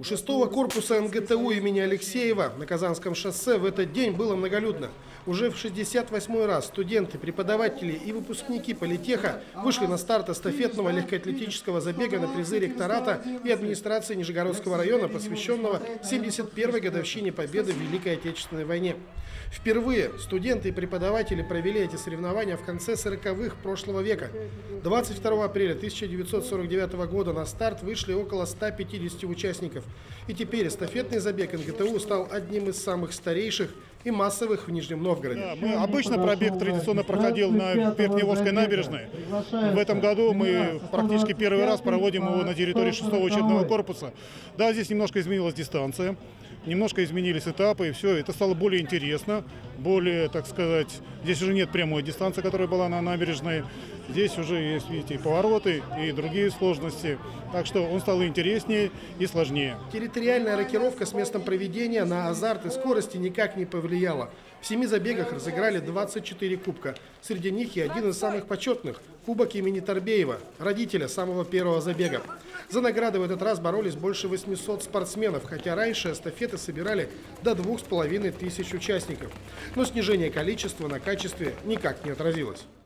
6-го корпуса НГТУ имени Алексеева на Казанском шоссе в этот день было многолюдно. Уже в 68-й раз студенты, преподаватели и выпускники политеха вышли на старт эстафетного легкоатлетического забега на призы ректората и администрации Нижегородского района, посвященного 71-й годовщине победы в Великой Отечественной войне. Впервые студенты и преподаватели провели эти соревнования в конце 40-х прошлого века. 22 апреля 1949 года на старт вышли около 150 участников. И теперь эстафетный забег НГТУ стал одним из самых старейших и массовых в Нижнем Новгороде. Да, обычно пробег традиционно проходил на Верхневолжской набережной. В этом году мы практически первый раз проводим его на территории 6-го учебного корпуса. Да, здесь немножко изменилась дистанция, немножко изменились этапы, и все, это стало более интересно, более, так сказать, здесь уже нет прямой дистанции, которая была на набережной. Здесь уже есть, видите, и повороты, и другие сложности. Так что он стал интереснее и сложнее. Территориальная рокировка с местом проведения на азарт и скорости никак не повлияла. В 7 забегах разыграли 24 кубка. Среди них и один из самых почетных – кубок имени Торбеева, родителя самого первого забега. За награды в этот раз боролись больше 800 спортсменов, хотя раньше эстафеты собирали до 2500 участников. Но снижение количества на качестве никак не отразилось.